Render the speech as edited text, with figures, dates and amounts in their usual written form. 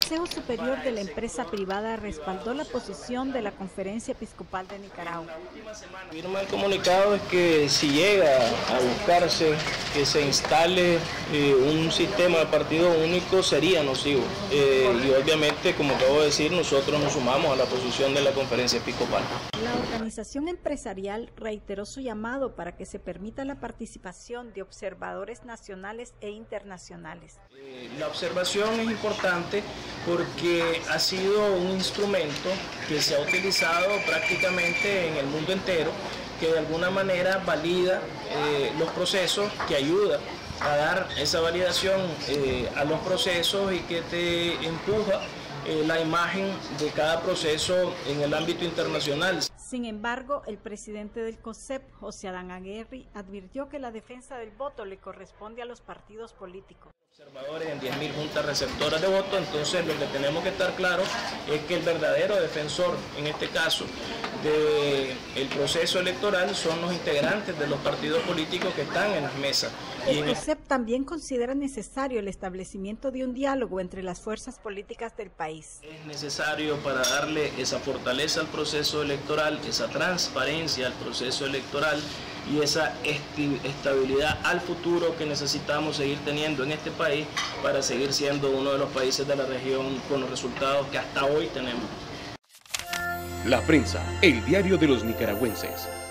Consejo Superior de la empresa privada respaldó la posición de la Conferencia Episcopal de Nicaragua. Firma el comunicado es que si llega a buscarse que se instale un sistema de partido único sería nocivo. Y obviamente, como acabo de decir, nosotros nos sumamos a la posición de la Conferencia Episcopal. La organización empresarial reiteró su llamado para que se permita la participación de observadores nacionales e internacionales. La observación es importante porque ha sido un instrumento que se ha utilizado prácticamente en el mundo entero, que de alguna manera valida los procesos, que ayuda a dar esa validación a los procesos y que te empuja la imagen de cada proceso en el ámbito internacional. Sin embargo, el presidente del COSEP, José Adán Aguirre, advirtió que la defensa del voto le corresponde a los partidos políticos. Observadores en 10.000 juntas receptoras de voto, entonces lo que tenemos que estar claros es que el verdadero defensor, en este caso, del proceso electoral son los integrantes de los partidos políticos que están en las mesas. El COSEP también considera necesario el establecimiento de un diálogo entre las fuerzas políticas del país. Es necesario para darle esa fortaleza al proceso electoral, esa transparencia al proceso electoral y esa estabilidad al futuro que necesitamos seguir teniendo en este país para seguir siendo uno de los países de la región con los resultados que hasta hoy tenemos. La Prensa, el diario de los nicaragüenses.